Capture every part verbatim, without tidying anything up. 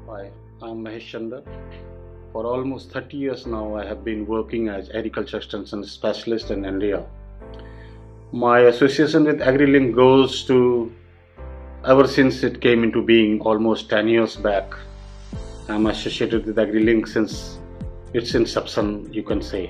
Hi, I'm Mahesh Chandar. For almost thirty years now, I have been working as agriculture extension specialist in India. My association with AgriLink goes to ever since it came into being almost ten years back. I'm associated with AgriLink since its inception, you can say.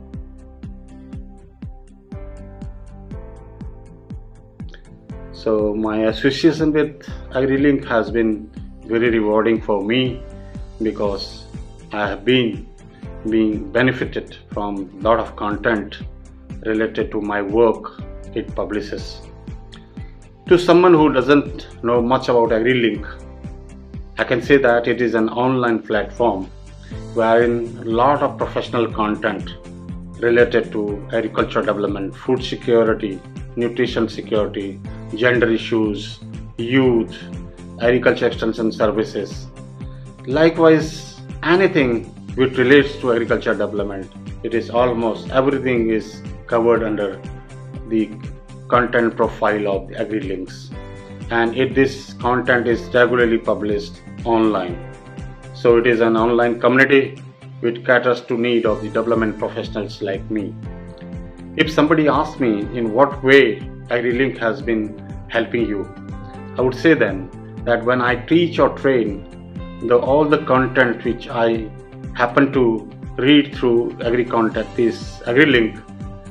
So my association with AgriLink has been very rewarding for me because I have been being benefited from a lot of content related to my work it publishes. To someone who doesn't know much about AgriLink, I can say that it is an online platform wherein a lot of professional content related to agricultural development, food security, nutrition security, gender issues, youth, agriculture extension services. Likewise, anything which relates to agriculture development, it is almost everything is covered under the content profile of the AgriLinks, and it, this content is regularly published online. So it is an online community which caters to need of the development professionals like me. If somebody asks me in what way AgriLink has been helping you, I would say then that when I teach or train, the, all the content which I happen to read through AgriContent, this AgriLink,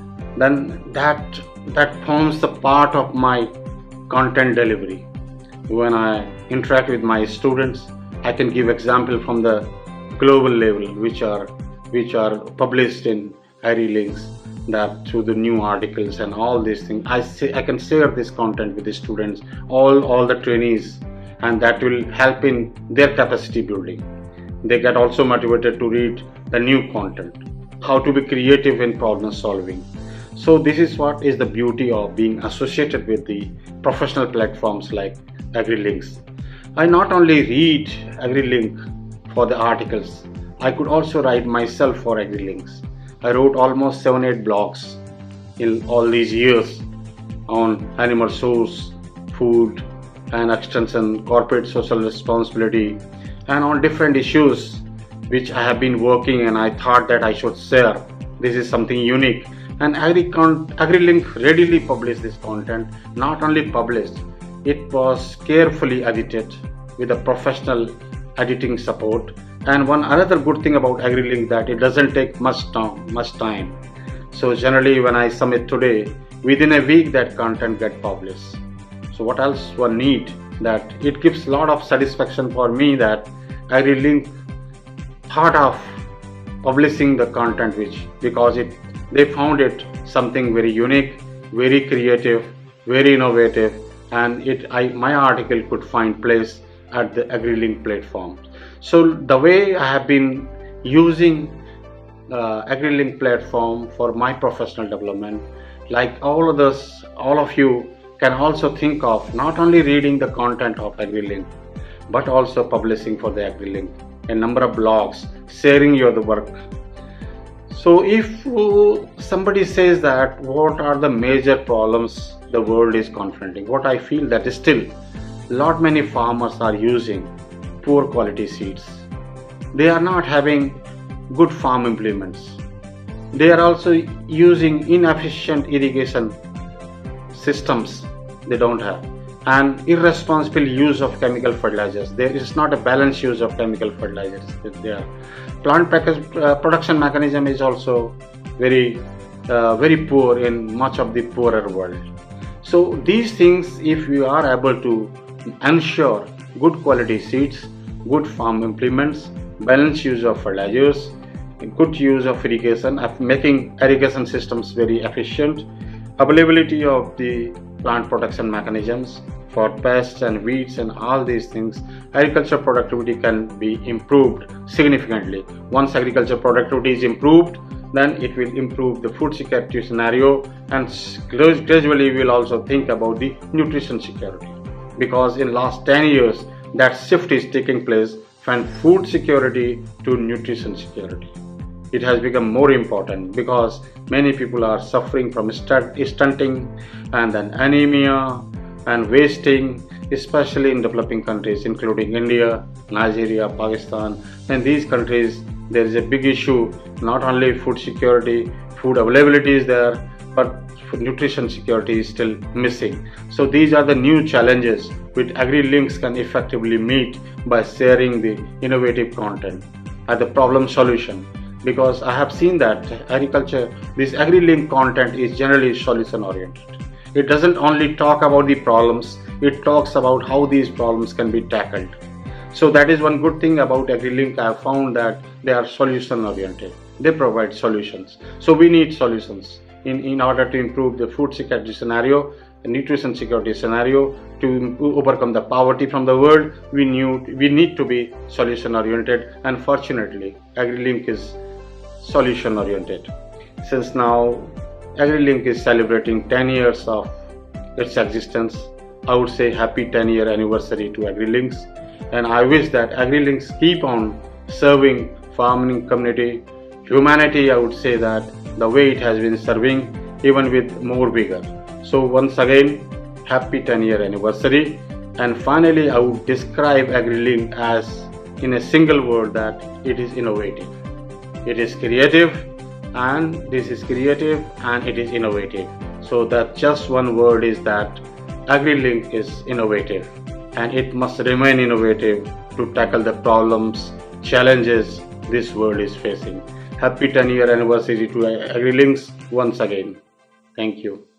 then that that forms the part of my content delivery. When I interact with my students, I can give example from the global level which are which are published in AgriLinks, that through the new articles and all these things, I say I can share this content with the students, all all the trainees, and that will help in their capacity building. They get also motivated to read the new content, how to be creative in problem solving. So this is what is the beauty of being associated with the professional platforms like AgriLinks. I not only read AgriLink for the articles, I could also write myself for AgriLinks. I wrote almost seven, eight blogs in all these years on animal source, food and extension, corporate social responsibility, and on different issues which I have been working, and I thought that I should share. This is something unique, and AgriLink readily published this content. Not only published, it was carefully edited with a professional editing support. And one another good thing about AgriLink that it doesn't take much time, much time. So generally when I submit today, within a week that content get published. So what else one need? That it gives a lot of satisfaction for me that AgriLink thought of publishing the content which, because it they found it something very unique, very creative, very innovative, and it I my article could find place at the AgriLink platform. So the way I have been using uh, AgriLink platform for my professional development, like all of us, all of you can also think of not only reading the content of AgriLink, but also publishing for the AgriLink a number of blogs, sharing your the work. So if uh, somebody says that what are the major problems the world is confronting, what I feel that is still lot many farmers are using poor quality seeds. They are not having good farm implements. They are also using inefficient irrigation systems they don't have, and irresponsible use of chemical fertilizers. There is not a balanced use of chemical fertilizers. There, plant package, uh, production mechanism is also very, uh, very poor in much of the poorer world. So these things, if you are able to ensure good quality seeds, good farm implements, balanced use of fertilizers, good use of irrigation, of making irrigation systems very efficient, availability of the plant protection mechanisms for pests and weeds and all these things, agriculture productivity can be improved significantly. Once agriculture productivity is improved, then it will improve the food security scenario, and gradually we will also think about the nutrition security, because in last ten years that shift is taking place from food security to nutrition security. It has become more important because many people are suffering from stunting and then anemia and wasting especially in developing countries including India, Nigeria, Pakistan. In these countries there is a big issue, not only food security, food availability is there, but nutrition security is still missing. So these are the new challenges which AgriLinks can effectively meet by sharing the innovative content as the problem solution. Because I have seen that agriculture, this AgriLink content is generally solution oriented. It doesn't only talk about the problems, it talks about how these problems can be tackled. So that is one good thing about AgriLink. I have found that they are solution oriented. They provide solutions. So we need solutions in, in order to improve the food security scenario, the nutrition security scenario, to overcome the poverty from the world. We, knew, we need to be solution oriented, and fortunately AgriLink is solution oriented. Since now AgriLink is celebrating ten years of its existence, I would say happy ten year anniversary to AgriLinks. And I wish that AgriLinks keep on serving farming community, humanity. I would say that the way it has been serving, even with more vigor. So once again, happy ten year anniversary. And finally, I would describe AgriLink as, in a single word, that it is innovative. It is creative, and this is creative, and it is innovative. So that just one word is that AgriLink is innovative, and it must remain innovative to tackle the problems, challenges this world is facing. Happy ten year anniversary to AgriLinks once again. Thank you.